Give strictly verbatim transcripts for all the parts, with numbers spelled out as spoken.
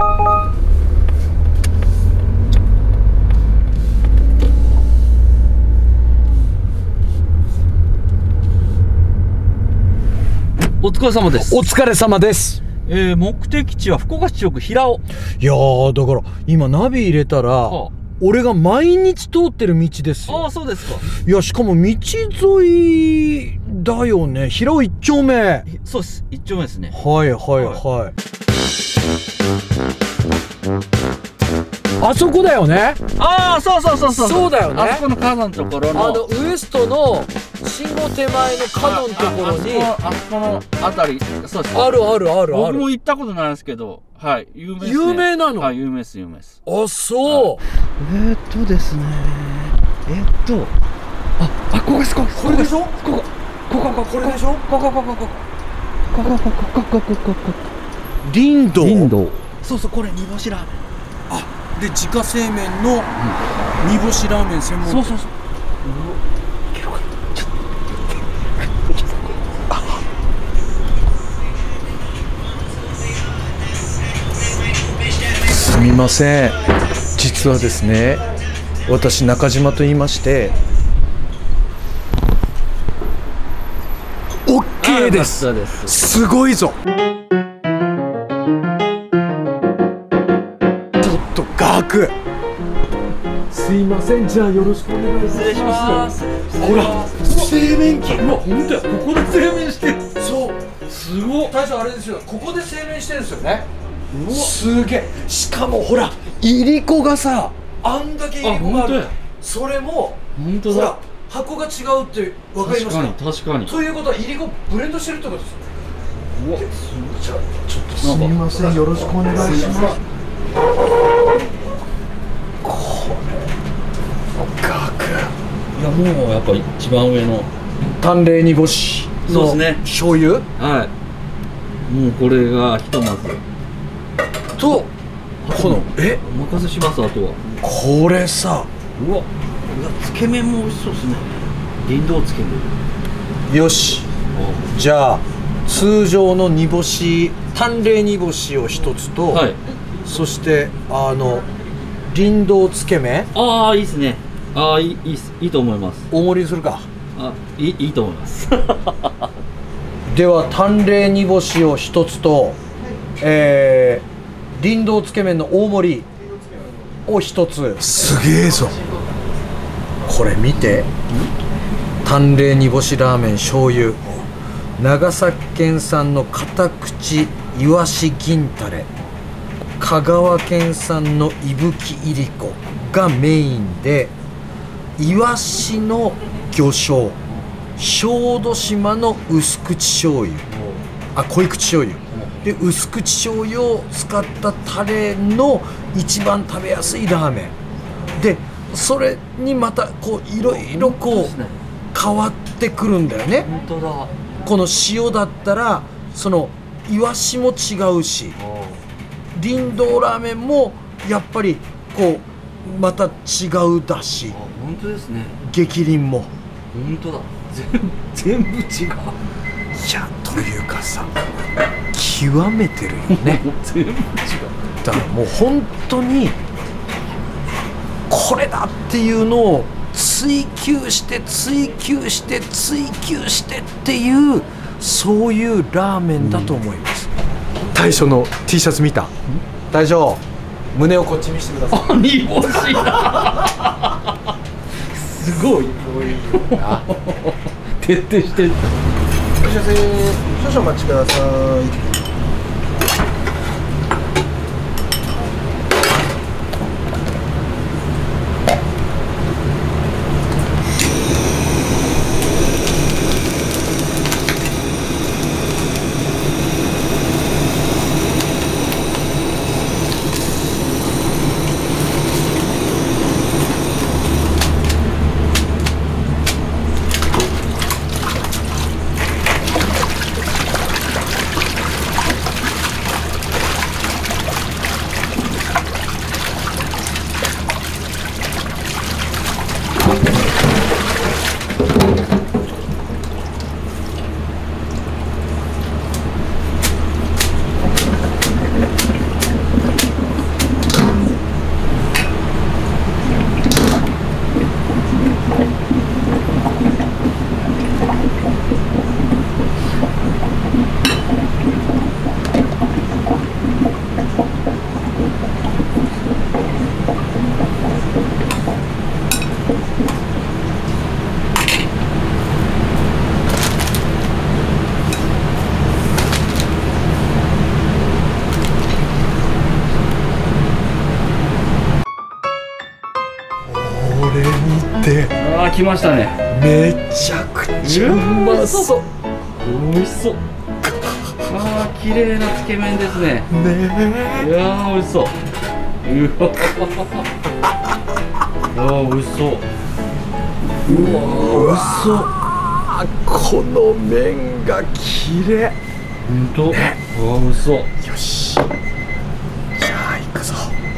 お疲れ様です。 お疲れ様です。 えー、目的地は福岡市中区平尾。 いやー、だから今ナビ入れたら、はあ、俺が毎日通ってる道ですよ。 ああ、そうですか。 いや、しかも道沿いだよね。平尾一丁目。 そうです、一丁目ですね。 はいはいはい、はい、あそこだよね。 ああ、そうそうそうそう。 そうだよね。 あそこの角のところの、 あのウエストの信号手前の角のところに、 あそこのあたり、そうです。 あるあるあるある。 僕も行ったことないですけど、はい、有名ですね。 有名なの？ はい、有名です、有名です。 あ、そう。 えーっとですね。えーっと、あ、あ、ここです、ここ。 これでしょ？ ここ、ここ、ここ、 これでしょ？ ここ、ここ、ここ、ここ、ここ、ここ、ここ、ここ、ここ。 林道。 林道。そうそう、これ煮干しラーメン。 あ、で自家製麺の煮干しラーメン専門店。そうそうそう。すみません、実はですね、私中島と言いまして。 OK です。すごいぞ。ちょっとガク、すいません、じゃあよろしくお願いします。失礼します。ほら、製麺機。うわ、本当や、ここで製麺してる。そう、すごい。大将あれですよ、ここで製麺してるんですよね。すげえ。しかもほら、いりこがさ、あんだけいりこがある。それも本当だ。 箱が違うって分かりますか？ 確かに確かに。 ということは、いりこブレンドしてるってことですよ。うわ、じゃあちょっとすみません、よろしくお願いします。これガク。 いや、もうやっぱ一番上の淡麗煮干しの醤油。 はい。もうこれがひとまずと、このえお任せします。あとはこれさ、 うわ、うわ、つけ麺も美味しそうですね。林道つけ麺。 よし、じゃあ通常の煮干し、淡麗煮干しを一つと、はい、そしてあの林道つけ麺。 ああ、いいですね。ああ、いい、いいっす、いいと思います。 大盛りにするか。 あ、いい、いいと思いますでは淡麗煮干しを一つと、えー、林道つけ麺の大盛りを一つ。すげえぞ、これ見て。淡麗煮干しラーメン醤油、長崎県産の片口いわし銀タレ、香川県産の伊吹いりこがメインで、いわしの魚醤、小豆島の薄口醤油、あ、濃い口醤油で、薄口醤油を使ったタレの一番食べやすいラーメンで、それにまたこういろいろこう変わってくるんだよね。 本当だ。 この塩だったらそのイワシも違うし、林道ラーメンもやっぱりこうまた違うだし。 本当ですね。 激鱗も本当だ。全部違う。いや、というかさ、極めてるよね全部違う。 だからもう本当にこれだっていうのを追求して追求して追求してっていう、そういうラーメンだと思います。大将の T シャツ見た？大将、胸をこっち見せてください。 あ、煮干しだすごい徹底してる。いらっしゃいませ。少々お待ちください。 であー来ましたね。 めちゃくちゃうまそう美味しそう。あー綺麗なつけ麺ですね。 ねいやー美味しそう。うわあー美味しそう。 うわ美味しそう。この麺がきれい。 ほんと。うわ美味しそう。 よし、じゃあ行くぞ。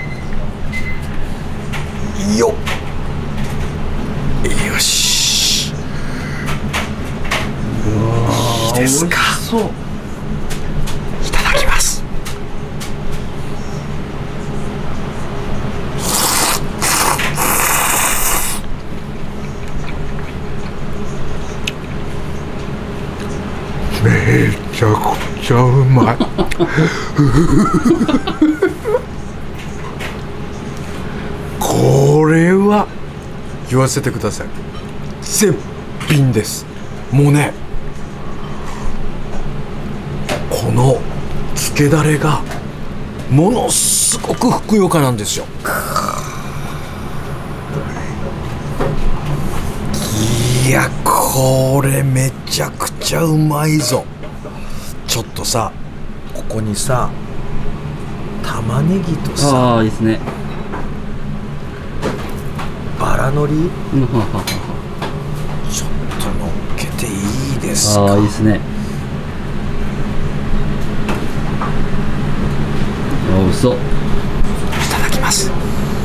よっ、よし、 うわいいですか。 そう。 いただきます。めちゃくちゃうまい。これは言わせてください、絶品です。もうね、このつけだれがものすごくふくよかなんですよ。いや、これめちゃくちゃうまいぞ。ちょっとさ、ここにさ、玉ねぎとさ、 ああいいですね。 バラのりうんはははちょっと乗っけていいですか。 ああいいですね。あー美味しそう。 いただきます。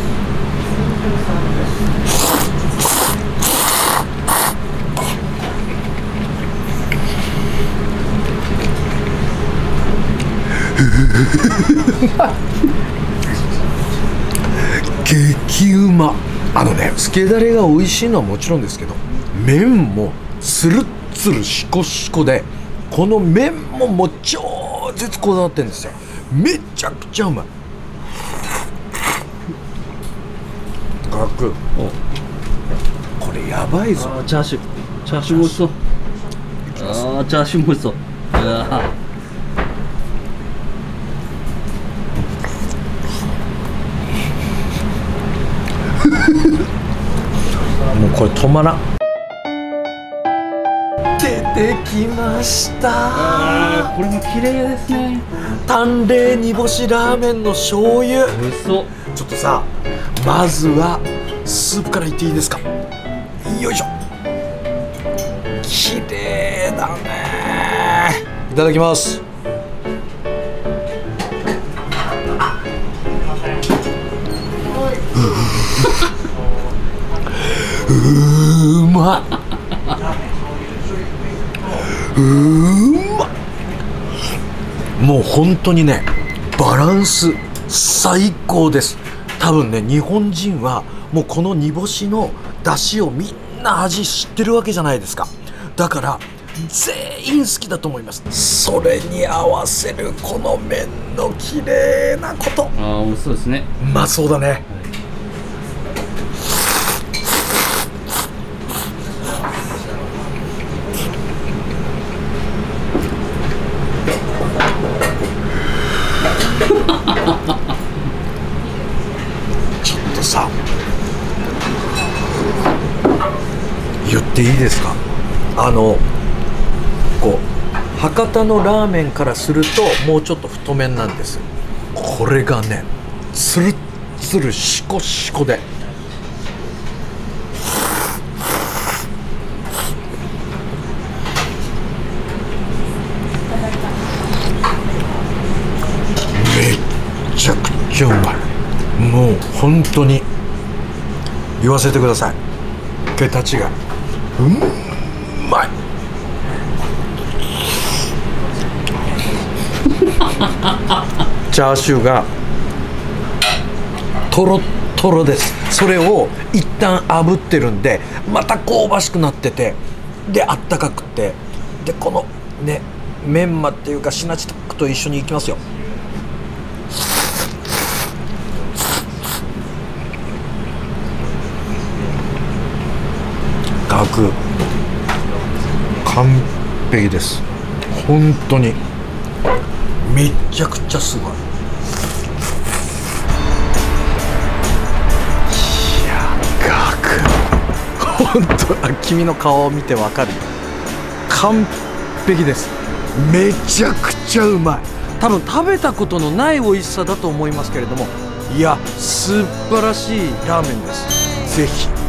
激うま。あのね、つけだれが美味しいのはもちろんですけど、麺もつるっつるしこしこで、この麺ももう超絶こだわってるんですよ。めちゃくちゃうまい。ガク、これやばいぞ。 あーチャーシューチャーシューも美味しそう。ああチャーシューも美味しそう。あもうこれ止まらん。出てきましたあーこれも綺麗ですね。 淡麗煮干しラーメンの醤油。 美味しそう。 ちょっとさ、まずはスープからいっていいですか。よいしょ。綺麗だね。いただきます。うまっ、うまっ。もう本当にね、バランス最高です。多分ね、日本人はもうこの煮干しの出汁をみんな味知ってるわけじゃないですか。だから全員好きだと思います。それに合わせるこの麺の綺麗なこと、 ああ美味しそうですね。 うまそうだね。ちょっとさ、言っていいですか。あのこう博多のラーメンからするともうちょっと太麺なんです。これがね、つるっつるしこしこで、めっちゃくちゃうまい。もう本当に言わせてください、桁違い、うまい。チャーシューがトロットロです。それを一旦炙ってるんで、また香ばしくなってて、であったかくて、でこのねメンマっていうかシナチタックと一緒にいきますよ。ガク完璧です。本当にめっちゃくちゃすごい。いや、ガク本当、あ、君の顔を見てわかるよ。完璧です。めちゃくちゃうまい。多分食べたことのない美味しさだと思いますけれども、いや素晴らしいラーメンです。ぜひ